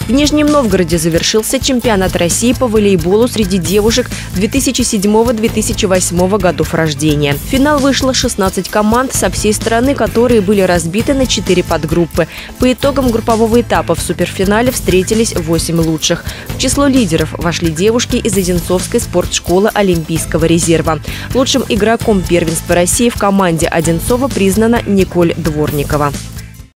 В Нижнем Новгороде завершился чемпионат России по волейболу среди девушек 2007-2008 годов рождения. В финал вышло 16 команд со всей страны, которые были разбиты на 4 подгруппы. По итогам группового этапа в суперфинале встретились 8 лучших. В число лидеров вошли девушки из Одинцовской спортшколы Олимпийского резерва. Лучшим игроком первенства России в команде Одинцова признана Николь Дворникова.